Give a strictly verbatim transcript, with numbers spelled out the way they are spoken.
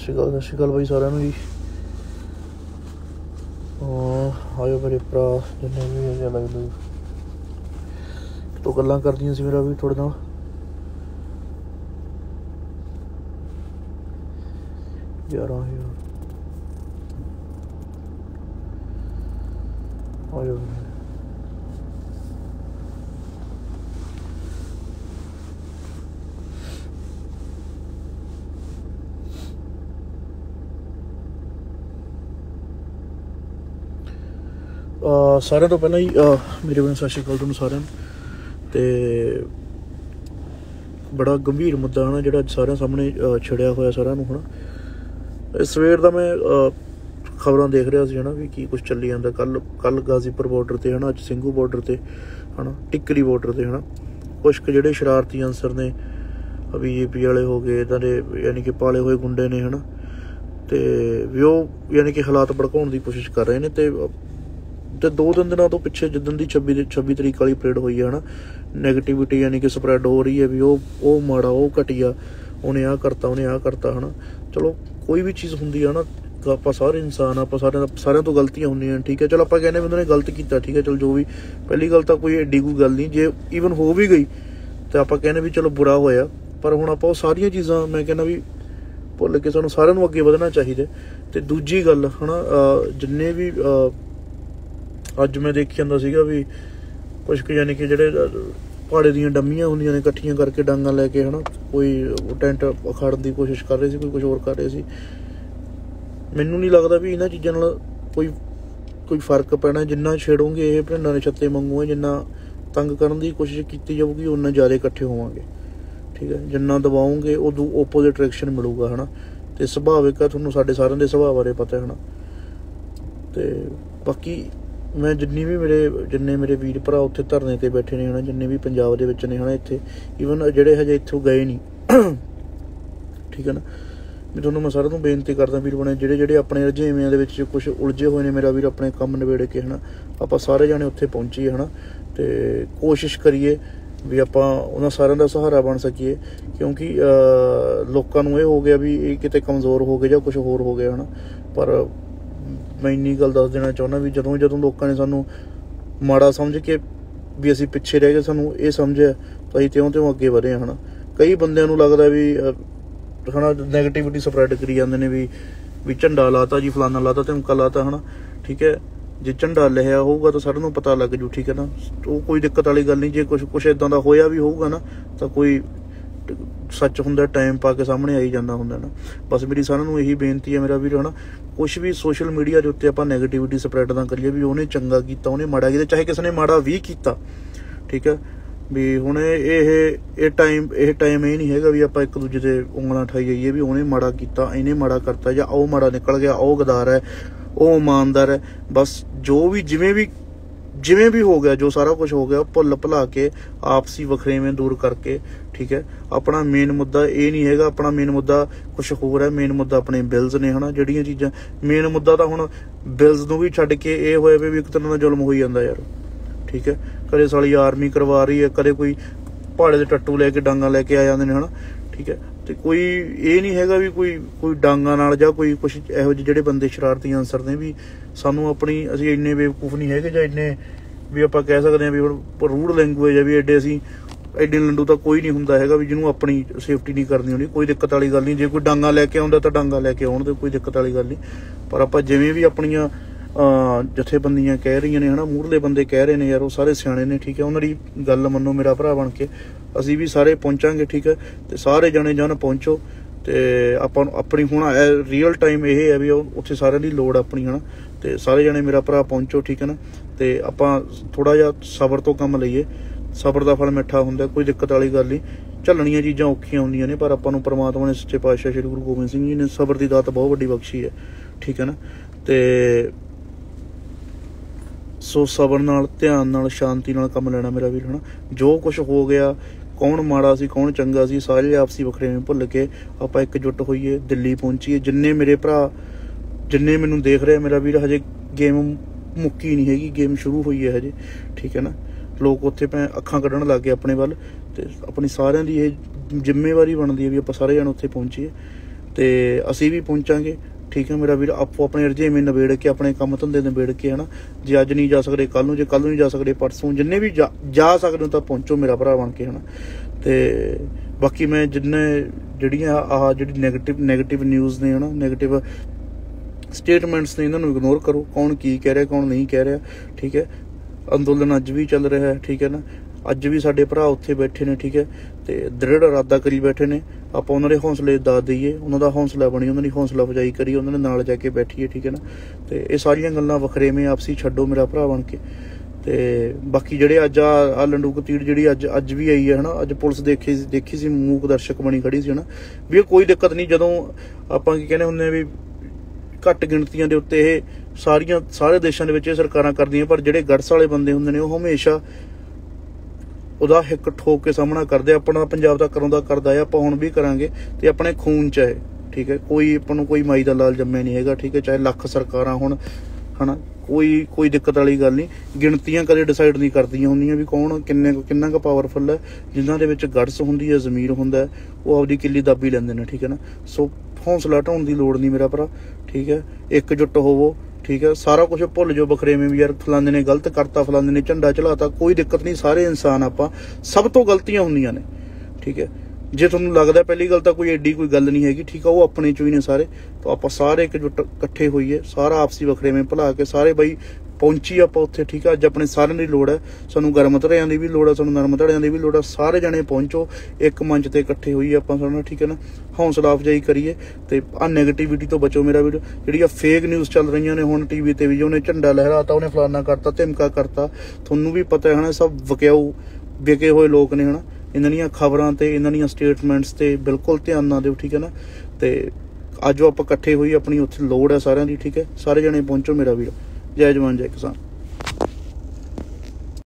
ਸ਼੍ਰੀ ਅਕਾਲ ਸਤਿ ਸ਼੍ਰੀ ਅਕਾਲ ਬਾਈ ਸਾਰਿਆਂ ਨੂੰ ਜੀ। ਆਇਓ ਮੇਰੇ ਭਰਾ ਜਿੰਨੇ ਵੀ ਹੈਗੇ ਅਲੱਗ ਅਲੱਗ ਤੋਂ ਗੱਲਾਂ ਕਰਦੀਆਂ ਸੀ ਮੇਰਾ ਵੀ ਥੋੜ੍ਹੇ ਨਾਲ ਗਿਆਰਾਂ ਹਜ਼ਾਰ ਆਇਓ ਸਾਰਿਆਂ ਤੋਂ ਪਹਿਲਾਂ ਹੀ ਮੇਰੇ ਵੱਲੋਂ ਸਤਿ ਸ਼੍ਰੀ ਅਕਾਲ ਤੁਹਾਨੂੰ ਸਾਰਿਆਂ ਨੂੰ। ਅਤੇ ਬੜਾ ਗੰਭੀਰ ਮੁੱਦਾ ਹੈ ਨਾ ਜਿਹੜਾ ਅੱਜ ਸਾਰਿਆਂ ਸਾਹਮਣੇ ਛਿੜਿਆ ਹੋਇਆ ਸਾਰਿਆਂ ਨੂੰ ਹੈ ਨਾ। ਸਵੇਰ ਦਾ ਮੈਂ ਖਬਰਾਂ ਦੇਖ ਰਿਹਾ ਸੀ ਹੈ ਨਾ ਵੀ ਕੀ ਕੁਛ ਚੱਲੀ ਜਾਂਦਾ। ਕੱਲ੍ਹ ਕੱਲ੍ਹ ਗਾਜ਼ੀਪੁਰ ਬਾਰਡਰ 'ਤੇ ਹੈ ਨਾ, ਅੱਜ ਸਿੰਘੂ ਬਾਰਡਰ 'ਤੇ ਹੈ ਨਾ, ਟਿੱਕਰੀ ਬਾਰਡਰ 'ਤੇ ਹੈ ਨਾ, ਕੁਛ ਕੁ ਜਿਹੜੇ ਸ਼ਰਾਰਤੀ ਅਨਸਰ ਨੇ ਬੀ ਜੇ ਪੀ ਵਾਲੇ ਹੋ ਗਏ, ਇੱਦਾਂ ਦੇ ਯਾਨੀ ਕਿ ਪਾਲੇ ਹੋਏ ਗੁੰਡੇ ਨੇ ਹੈ ਨਾ, ਅਤੇ ਵੀ ਉਹ ਯਾਨੀ ਕਿ ਹਾਲਾਤ ਭੜਕਾਉਣ ਦੀ ਕੋਸ਼ਿਸ਼ ਕਰ ਰਹੇ ਨੇ। ਅਤੇ ਅਤੇ ਦੋ ਤਿੰਨ ਦਿਨਾਂ ਤੋਂ ਪਿੱਛੇ ਜਿੱਦਣ ਦੀ ਛੱਬੀ ਦੀ ਛੱਬੀ ਤਰੀਕ ਵਾਲੀ ਪਰੇਡ ਹੋਈ ਹੈ ਹੈ ਨਾ, ਨੈਗੇਟਿਵਿਟੀ ਯਾਨੀ ਕਿ ਸਪਰੈਡ ਹੋ ਰਹੀ ਹੈ ਵੀ ਉਹ ਉਹ ਮਾੜਾ, ਉਹ ਘਟੀਆ, ਉਹਨੇ ਆਹ ਕਰਤਾ, ਉਹਨੇ ਆਹ ਕਰਤਾ ਹੈ ਨਾ। ਚਲੋ ਕੋਈ ਵੀ ਚੀਜ਼ ਹੁੰਦੀ ਹੈ ਨਾ, ਆਪਾਂ ਸਾਰੇ ਇਨਸਾਨ, ਆਪਾਂ ਸਾਰਿਆਂ ਦਾ ਸਾਰਿਆਂ ਤੋਂ ਗਲਤੀਆਂ ਹੁੰਦੀਆਂ ਠੀਕ ਹੈ। ਚਲੋ ਆਪਾਂ ਕਹਿੰਦੇ ਵੀ ਉਹਨਾਂ ਨੇ ਗਲਤ ਕੀਤਾ ਠੀਕ ਹੈ, ਚਲੋ ਜੋ ਵੀ, ਪਹਿਲੀ ਗੱਲ ਤਾਂ ਕੋਈ ਐਡੀ ਕੋਈ ਗੱਲ ਨਹੀਂ, ਜੇ ਈਵਨ ਹੋ ਵੀ ਗਈ ਤਾਂ ਆਪਾਂ ਕਹਿੰਦੇ ਵੀ ਚਲੋ ਬੁਰਾ ਹੋਇਆ। ਪਰ ਹੁਣ ਆਪਾਂ ਉਹ ਸਾਰੀਆਂ ਚੀਜ਼ਾਂ ਮੈਂ ਕਹਿੰਦਾ ਵੀ ਭੁੱਲ ਕੇ ਸਾਨੂੰ ਸਾਰਿਆਂ ਨੂੰ ਅੱਗੇ ਵਧਣਾ ਚਾਹੀਦਾ। ਅਤੇ ਦੂਜੀ ਗੱਲ ਹੈ ਨਾ, ਜਿੰਨੇ ਵੀ ਅੱਜ ਮੈਂ ਦੇਖੀ ਜਾਂਦਾ ਸੀਗਾ ਵੀ ਕੁਛ ਕੁ ਯਾਨੀ ਕਿ ਜਿਹੜੇ ਪਹਾੜੇ ਦੀਆਂ ਡੰਮੀਆਂ ਹੁੰਦੀਆਂ ਨੇ ਇਕੱਠੀਆਂ ਕਰਕੇ ਡਾਂਗਾਂ ਲੈ ਕੇ ਹੈ ਨਾ, ਕੋਈ ਟੈਂਟ ਉਖਾੜਨ ਦੀ ਕੋਸ਼ਿਸ਼ ਕਰ ਰਹੇ ਸੀ, ਕੋਈ ਕੁਛ ਹੋਰ ਕਰ ਰਹੇ ਸੀ। ਮੈਨੂੰ ਨਹੀਂ ਲੱਗਦਾ ਵੀ ਇਹਨਾਂ ਚੀਜ਼ਾਂ ਨਾਲ ਕੋਈ ਕੋਈ ਫਰਕ ਪੈਣਾ। ਜਿੰਨਾ ਛੇੜੋਗੇ ਇਹ ਭਿੰਡਾਂ ਦੇ ਛੱਤੇ ਵਾਂਗੂ ਹੈ, ਜਿੰਨਾ ਤੰਗ ਕਰਨ ਦੀ ਕੋਸ਼ਿਸ਼ ਕੀਤੀ ਜਾਊਗੀ ਉਨਾ ਜ਼ਿਆਦਾ ਇਕੱਠੇ ਹੋਵਾਂਗੇ ਠੀਕ ਹੈ। ਜਿੰਨਾ ਦਬਾਓਗੇ ਉਦੋਂ ਓਪੋਜ਼ਿਟ ਰਿਐਕਸ਼ਨ ਮਿਲੂਗਾ ਹੈ ਨਾ। ਅਤੇ ਸੁਭਾਵਿਕ ਆ, ਤੁਹਾਨੂੰ ਸਾਡੇ ਸਾਰਿਆਂ ਦੇ ਸੁਭਾਅ ਬਾਰੇ ਪਤਾ ਹੈ ਨਾ। ਅਤੇ ਬਾਕੀ ਮੈਂ ਜਿੰਨੀ ਵੀ ਮੇਰੇ ਜਿੰਨੇ ਮੇਰੇ ਵੀਰ ਭਰਾ ਉੱਥੇ ਧਰਨੇ 'ਤੇ ਬੈਠੇ ਨੇ ਹੈ ਨਾ, ਜਿੰਨੇ ਵੀ ਪੰਜਾਬ ਦੇ ਵਿੱਚ ਨੇ ਹੈ ਨਾ, ਇੱਥੇ ਈਵਨ ਜਿਹੜੇ ਹਜੇ ਇੱਥੋਂ ਗਏ ਨਹੀਂ ਠੀਕ ਹੈ ਨਾ, ਵੀ ਤੁਹਾਨੂੰ ਮੈਂ ਸਾਰਿਆਂ ਨੂੰ ਬੇਨਤੀ ਕਰਦਾ ਵੀਰ ਬਣੇ, ਜਿਹੜੇ ਜਿਹੜੇ ਆਪਣੇ ਰੁਝੇਵਿਆਂ ਦੇ ਵਿੱਚ ਕੁਛ ਉਲਝੇ ਹੋਏ ਨੇ ਮੇਰਾ ਵੀਰ, ਆਪਣੇ ਕੰਮ ਨਿਬੇੜ ਕੇ ਹੈ ਨਾ, ਆਪਾਂ ਸਾਰੇ ਜਾਣੇ ਉੱਥੇ ਪਹੁੰਚੀਏ ਹੈ ਨਾ, ਅਤੇ ਕੋਸ਼ਿਸ਼ ਕਰੀਏ ਵੀ ਆਪਾਂ ਉਹਨਾਂ ਸਾਰਿਆਂ ਦਾ ਸਹਾਰਾ ਬਣ ਸਕੀਏ। ਕਿਉਂਕਿ ਲੋਕਾਂ ਨੂੰ ਇਹ ਹੋ ਗਿਆ ਵੀ ਇਹ ਕਿਤੇ ਕਮਜ਼ੋਰ ਹੋ ਗਏ ਜਾਂ ਕੁਛ ਹੋਰ ਹੋ ਗਿਆ ਹੈ ਨਾ। ਪਰ ਮੈਂ ਇੰਨੀ ਗੱਲ ਦੱਸ ਦੇਣਾ ਚਾਹੁੰਦਾ ਵੀ ਜਦੋਂ ਜਦੋਂ ਲੋਕਾਂ ਨੇ ਸਾਨੂੰ ਮਾੜਾ ਸਮਝ ਕੇ ਵੀ ਅਸੀਂ ਪਿੱਛੇ ਰਹਿ ਗਏ, ਸਾਨੂੰ ਇਹ ਸਮਝਿਆ ਤਾਂ ਅਸੀਂ ਤਿਉਂ ਤਿਉਂ ਅੱਗੇ ਵਧੇ ਹੈ ਨਾ। ਕਈ ਬੰਦਿਆਂ ਨੂੰ ਲੱਗਦਾ ਵੀ ਹੈ ਨਾ, ਨੈਗੇਟਿਵਿਟੀ ਸਪਰੈਡ ਕਰੀ ਜਾਂਦੇ ਨੇ ਵੀ ਵੀ ਝੰਡਾ ਲਾਤਾ ਜੀ, ਫਲਾਨਾ ਲਾਤਾ, ਧਮਕਾ ਲਾਤਾ ਹੈ ਨਾ ਠੀਕ ਹੈ। ਜੇ ਝੰਡਾ ਲਿਆ ਹੋਊਗਾ ਤਾਂ ਸਾਰਿਆਂ ਨੂੰ ਪਤਾ ਲੱਗ ਜੂ ਠੀਕ ਹੈ ਨਾ, ਉਹ ਕੋਈ ਦਿੱਕਤ ਵਾਲੀ ਗੱਲ ਨਹੀਂ। ਜੇ ਕੁਛ ਕੁਛ ਇੱਦਾਂ ਦਾ ਹੋਇਆ ਵੀ ਹੋਊਗਾ ਨਾ ਤਾਂ ਕੋਈ ਸੱਚ ਹੁੰਦਾ ਟਾਈਮ ਪਾ ਕੇ ਸਾਹਮਣੇ ਆਈ ਜਾਂਦਾ ਹੁੰਦਾ ਨਾ। ਬਸ ਮੇਰੀ ਸਾਰਿਆਂ ਨੂੰ ਇਹੀ ਬੇਨਤੀ ਹੈ ਮੇਰਾ ਵੀਰ ਹੈ ਨਾ, ਕੁਛ ਵੀ ਸੋਸ਼ਲ ਮੀਡੀਆ ਦੇ ਉੱਤੇ ਆਪਾਂ ਨੈਗੇਟਿਵਿਟੀ ਸਪਰੈਡ ਨਾ ਕਰੀਏ ਵੀ ਉਹਨੇ ਚੰਗਾ ਕੀਤਾ, ਉਹਨੇ ਮਾੜਾ ਕੀਤਾ, ਚਾਹੇ ਕਿਸੇ ਨੇ ਮਾੜਾ ਵੀ ਕੀਤਾ ਠੀਕ ਹੈ। ਵੀ ਹੁਣ ਇਹ ਇਹ ਟਾਈਮ ਇਹ ਟਾਈਮ ਇਹ ਨਹੀਂ ਹੈਗਾ ਵੀ ਆਪਾਂ ਇੱਕ ਦੂਜੇ 'ਤੇ ਉਂਗਲਾਂ ਠਾਈ ਜਾਈਏ ਵੀ ਉਹਨੇ ਮਾੜਾ ਕੀਤਾ, ਇਹਨੇ ਮਾੜਾ ਕਰਤਾ, ਜਾਂ ਉਹ ਮਾੜਾ ਨਿਕਲ ਗਿਆ, ਉਹ ਗਦਾਰ ਹੈ, ਉਹ ਇਮਾਨਦਾਰ ਹੈ। ਬਸ ਜੋ ਵੀ ਜਿਵੇਂ ਵੀ ਜਿਵੇਂ ਵੀ ਹੋ ਗਿਆ, ਜੋ ਸਾਰਾ ਕੁਛ ਹੋ ਗਿਆ, ਭੁੱਲ ਭੁਲਾ ਕੇ ਆਪਸੀ ਵਖਰੇਵੇਂ ਦੂਰ ਕਰਕੇ ਠੀਕ ਹੈ। ਆਪਣਾ ਮੇਨ ਮੁੱਦਾ ਇਹ ਨਹੀਂ ਹੈਗਾ, ਆਪਣਾ ਮੇਨ ਮੁੱਦਾ ਕੁਛ ਹੋਰ ਹੈ। ਮੇਨ ਮੁੱਦਾ ਆਪਣੇ ਬਿਲਜ਼ ਨੇ ਹੈ ਨਾ, ਜਿਹੜੀਆਂ ਚੀਜ਼ਾਂ ਮੇਨ ਮੁੱਦਾ ਤਾਂ ਹੁਣ ਬਿਲਜ਼ ਨੂੰ ਵੀ ਛੱਡ ਕੇ ਇਹ ਹੋਇਆ ਵੀ ਇੱਕ ਤਰ੍ਹਾਂ ਦਾ ਜ਼ੁਲਮ ਹੋਈ ਜਾਂਦਾ ਯਾਰ ਠੀਕ ਹੈ। ਕਦੇ ਸਾਲੀ ਆਰਮੀ ਕਰਵਾ ਰਹੀ ਹੈ, ਕਦੇ ਕੋਈ ਪਹਾੜੇ ਦੇ ਟੱਟੂ ਲੈ ਕੇ ਡਾਂਗਾਂ ਲੈ ਕੇ ਆ ਜਾਂਦੇ ਨੇ ਹੈ ਨਾ ਠੀਕ ਹੈ। ਅਤੇ ਕੋਈ ਇਹ ਨਹੀਂ ਹੈਗਾ ਵੀ ਕੋਈ ਕੋਈ ਡਾਂਗਾਂ ਨਾਲ ਜਾਂ ਕੋਈ ਕੁਛ ਇਹੋ ਜਿਹੇ ਜਿਹੜੇ ਬੰਦੇ ਸ਼ਰਾਰਤੀ ਅਨਸਰ ਨੇ ਵੀ ਸਾਨੂੰ ਆਪਣੀ, ਅਸੀਂ ਇੰਨੇ ਬੇਵਕੂਫ ਨਹੀਂ ਹੈਗੇ ਜਾਂ ਇੰਨੇ ਵੀ ਆਪਾਂ ਕਹਿ ਸਕਦੇ ਹਾਂ ਵੀ ਹੁਣ ਰੂਡ ਲੈਂਗੁਏਜ ਹੈ ਵੀ ਐਡੇ ਅਸੀਂ ਐਡੇ ਲੰਡੂ ਤਾਂ ਕੋਈ ਨਹੀਂ ਹੁੰਦਾ ਹੈਗਾ ਵੀ ਜਿਹਨੂੰ ਆਪਣੀ ਸੇਫਟੀ ਨਹੀਂ ਕਰਨੀ ਹੁੰਦੀ। ਕੋਈ ਦਿੱਕਤ ਵਾਲੀ ਗੱਲ ਨਹੀਂ, ਜੇ ਕੋਈ ਡਾਂਗਾ ਲੈ ਕੇ ਆਉਂਦਾ ਤਾਂ ਡਾਂਗਾ ਲੈ ਕੇ ਆਉਣ ਦੇ, ਕੋਈ ਦਿੱਕਤ ਵਾਲੀ ਗੱਲ ਨਹੀਂ। ਪਰ ਆਪਾਂ ਜਿਵੇਂ ਵੀ ਆਪਣੀਆਂ ਜਥੇਬੰਦੀਆਂ ਕਹਿ ਰਹੀਆਂ ਨੇ ਹੈ ਨਾ, ਮੂਹਰਲੇ ਬੰਦੇ ਕਹਿ ਰਹੇ ਨੇ ਯਾਰ ਉਹ ਸਾਰੇ ਸਿਆਣੇ ਨੇ ਠੀਕ ਹੈ, ਉਹਨਾਂ ਦੀ ਗੱਲ ਮੰਨੋ ਮੇਰਾ ਭਰਾ ਬਣ ਕੇ। ਅਸੀਂ ਵੀ ਸਾਰੇ ਪਹੁੰਚਾਂਗੇ ਠੀਕ ਹੈ, ਅਤੇ ਸਾਰੇ ਜਣੇ ਜਨ ਪਹੁੰਚੋ। ਅਤੇ ਆਪਾਂ ਨੂੰ ਆਪਣੀ ਹੁਣ ਰੀਅਲ ਟਾਈਮ ਇਹ ਹੈ ਵੀ ਉੱਥੇ ਸਾਰਿਆਂ ਦੀ ਲੋੜ ਆਪਣੀ ਹੈ ਨਾ, ਅਤੇ ਸਾਰੇ ਜਣੇ ਮੇਰਾ ਭਰਾ ਪਹੁੰਚੋ ਠੀਕ ਹੈ ਨਾ। ਅਤੇ ਆਪਾਂ ਥੋੜ੍ਹਾ ਜਿਹਾ ਸਬਰ ਤੋਂ ਕੰਮ ਲਈਏ, ਸਬਰ ਦਾ ਫਲ ਮਿੱਠਾ ਹੁੰਦਾ, ਕੋਈ ਦਿੱਕਤ ਵਾਲੀ ਗੱਲ ਨਹੀਂ। ਝੱਲਣੀਆਂ ਚੀਜ਼ਾਂ ਔਖੀਆਂ ਹੁੰਦੀਆਂ ਨੇ, ਪਰ ਆਪਾਂ ਨੂੰ ਪਰਮਾਤਮਾ ਨੇ ਸੱਚੇ ਪਾਤਸ਼ਾਹ ਸ਼੍ਰੀ ਗੁਰੂ ਗੋਬਿੰਦ ਸਿੰਘ ਜੀ ਨੇ ਸਬਰ ਦੀ ਦਾਤ ਬਹੁਤ ਵੱਡੀ ਬਖਸ਼ੀ ਹੈ ਠੀਕ ਹੈ ਨਾ। ਅਤੇ ਸੋ ਸਬਰ ਨਾਲ, ਧਿਆਨ ਨਾਲ, ਸ਼ਾਂਤੀ ਨਾਲ ਕੰਮ ਲੈਣਾ ਮੇਰਾ ਵੀਰ ਹੈ ਨਾ। ਜੋ ਕੁਛ ਹੋ ਗਿਆ, ਕੌਣ ਮਾੜਾ ਸੀ ਕੌਣ ਚੰਗਾ ਸੀ, ਸਾਰੇ ਆਪਸੀ ਵੱਖਰੇਵੇਂ ਭੁੱਲ ਕੇ ਆਪਾਂ ਇਕਜੁੱਟ ਹੋਈਏ, ਦਿੱਲੀ ਪਹੁੰਚੀਏ। ਜਿੰਨੇ ਮੇਰੇ ਭਰਾ ਜਿੰਨੇ ਮੈਨੂੰ ਦੇਖ ਰਹੇ ਮੇਰਾ ਵੀਰ, ਹਜੇ ਗੇਮ ਮੁੱਕੀ ਨਹੀਂ ਹੈਗੀ, ਗੇਮ ਸ਼ੁਰੂ ਹੋਈ ਹੈ ਹਜੇ ਠੀਕ ਹੈ ਨਾ। ਲੋਕ ਉੱਥੇ ਭੈਂ ਅੱਖਾਂ ਕੱਢਣ ਲੱਗ ਗਏ ਆਪਣੇ ਵੱਲ, ਅਤੇ ਆਪਣੀ ਸਾਰਿਆਂ ਦੀ ਇਹ ਜ਼ਿੰਮੇਵਾਰੀ ਬਣਦੀ ਹੈ ਵੀ ਆਪਾਂ ਸਾਰੇ ਜਣੇ ਉੱਥੇ ਪਹੁੰਚੀਏ। ਤੇ ਅਸੀਂ ਵੀ ਪਹੁੰਚਾਂਗੇ, ठीक है मेरा वीर। आपो अपने रजेवें नबेड़ के अपने काम धंधे नबेड़ के है ना, जे अज नहीं जा सकते कल नूं, जे कल नूं नहीं जा सकते परसों, जिन्ने भी जा जा सकते हो तो पहुंचो मेरा भरा बन के है ना। ते बाकी मैं जिन्ने जिहड़ियां आह जिहड़ी नैगेटिव नैगेटिव न्यूज़ ने है ना, नैगेटिव स्टेटमेंट्स ने, इन्होंने इग्नोर करो। कौन की कह रहा कौन नहीं कह रहा, ठीक है। अंदोलन अज भी चल रहा है, ठीक है ना। अज भी साडे भरा उत्थे बैठे ने, ठीक है, ते दृढ़ इरादा करी बैठे ने। ਆਪਾਂ ਉਹਨਾਂ ਦੇ ਹੌਸਲੇ ਦੱਸ ਦਈਏ, ਉਹਨਾਂ ਦਾ ਹੌਸਲਾ ਬਣੀ, ਉਹਨਾਂ ਦੀ ਹੌਸਲਾ ਅਫਜ਼ਾਈ ਕਰੀਏ, ਉਹਨਾਂ ਦੇ ਨਾਲ ਜਾ ਕੇ ਬੈਠੀਏ, ਠੀਕ ਹੈ ਨਾ। ਤੇ ਇਹ ਸਾਰੀਆਂ ਗੱਲਾਂ ਵਖਰੇਵੇਂ ਆਪਸੀ ਛੱਡੋ ਮੇਰਾ ਭਰਾ ਬਣ ਕੇ। ਤੇ ਬਾਕੀ ਜਿਹੜੇ ਅੱਜ ਆ ਲੰਡੂਕ ਤੀੜ ਜਿਹੜੀ ਅੱਜ ਅੱਜ ਵੀ ਆਈ ਹੈ ਹਨਾ, ਅੱਜ ਪੁਲਿਸ ਦੇਖੀ ਦੇਖੀ ਸੀ, ਮੂਕ ਦਰਸ਼ਕ ਬਣੀ ਖੜੀ ਸੀ ਹਨਾ, ਵੀ ਇਹ ਕੋਈ ਦਿੱਕਤ ਨਹੀਂ। ਜਦੋਂ ਆਪਾਂ ਕੀ ਕਹਿੰਦੇ ਹੁੰਦੇ ਵੀ ਘੱਟ ਗਿਣਤੀਆਂ ਦੇ ਉੱਤੇ ਇਹ ਸਾਰੀਆਂ ਸਾਰੇ ਦੇਸ਼ਾਂ ਦੇ ਵਿੱਚ ਇਹ ਸਰਕਾਰਾਂ ਕਰਦੀਆਂ, ਪਰ ਜਿਹੜੇ ਗੜਸ ਵਾਲੇ ਬੰਦੇ ਹੁੰਦੇ ਨੇ ਉਹ ਹਮੇਸ਼ਾ ਉਹਦਾ ਹਿੱਕ ਠੋਕ ਕੇ ਸਾਹਮਣਾ ਕਰਦੇ। ਆਪਣਾ ਪੰਜਾਬ ਦਾ ਕਰਾਉਂਦਾ ਕਰਦਾ ਹੈ, ਆਪਾਂ ਹੁਣ ਵੀ ਕਰਾਂਗੇ ਤੇ ਆਪਣੇ ਖੂਨ ਚ ਹੈ, ਠੀਕ ਹੈ। ਕੋਈ ਆਪਾਂ ਨੂੰ ਕੋਈ ਮਾਈ ਦਾ ਲਾਲ ਜੰਮਿਆ ਨਹੀਂ ਹੈਗਾ, ਠੀਕ ਹੈ। ਚਾਹੇ ਲੱਖ ਸਰਕਾਰਾਂ ਹੁਣ ਹਨਾ, ਕੋਈ ਕੋਈ ਦਿੱਕਤ ਵਾਲੀ ਗੱਲ ਨਹੀਂ। ਗਿਣਤੀਆਂ ਕਦੇ ਡਿਸਾਈਡ ਨਹੀਂ ਕਰਦੀਆਂ ਹੁੰਦੀਆਂ ਵੀ ਕੌਣ ਕਿੰਨੇ ਕਿੰਨਾ ਕੁ ਪਾਵਰਫੁਲ ਹੈ। ਜਿਨ੍ਹਾਂ ਦੇ ਵਿੱਚ ਗੜਸ ਹੁੰਦੀ ਹੈ, ਜ਼ਮੀਰ ਹੁੰਦਾ, ਉਹ ਆਪਦੀ ਕਿੱਲੀ ਦਾਬੀ ਲੈਂਦੇ ਨੇ, ਠੀਕ ਹੈ ਨਾ। ਸੋ ਹੌਸਲਾ ਢਾਉਣ ਦੀ ਲੋੜ ਨਹੀਂ ਮੇਰਾ ਭਰਾ, ਠੀਕ ਹੈ। एकजुट होवो, ठीक है। सारा कुछ भुल जाओ बखरेवें भी यार फलाने ने गलत करता, फलाने ने झंडा चलाता, कोई दिक्कत नहीं। सारे इंसान आपां, सब तो गलतियां होंदियां ने, ठीक है। जे तुहानूं लगदा पहली गल तां कोई एडी कोई गल नहीं हैगी, ठीक है, वो अपने चों ही ने सारे। तो आपां सारे एकजुट इकट्ठे होइए, सारा आपसी बखरेवें भुला के सारे बई पहुंची आपां उत्थे, ठीक है। अज अपने सारिਆਂ ਦੀ लोड़ है, सानूं गर्म धड़िਆਂ ਦੀ भी लोड़ है, सानूं नरम धड़िਆਂ ਦੀ भी लोड़ है। सारे जने पहुंचो, एक मंच ते इकट्ठे होइए आपां सारे, ठीक है ना। हौसला अफजाई करिए ते आ नैगेटिविटी तो बचो मेरा वीर। जिहड़ी आ फेक न्यूज़ चल रही ने हुण टीवी ते भी, उहने झंडा लहराता, उहने फलाना करता, धिमका करता, तुहानूं भी पता है ना, सब विकाऊ विके होए लोग ने है ना। इन्हां दीयां खबरां ते इन्हां दीयां स्टेटमेंट्स ते बिल्कुल ध्यान ना दिओ, ठीक है ना। ते अज आपां इकट्ठे होइए, अपनी उत्थे लोड़ है सारिਆਂ ਦੀ, ठीक है। सारे जने पहुंचो मेरा वीर। जय जवान जय किसान।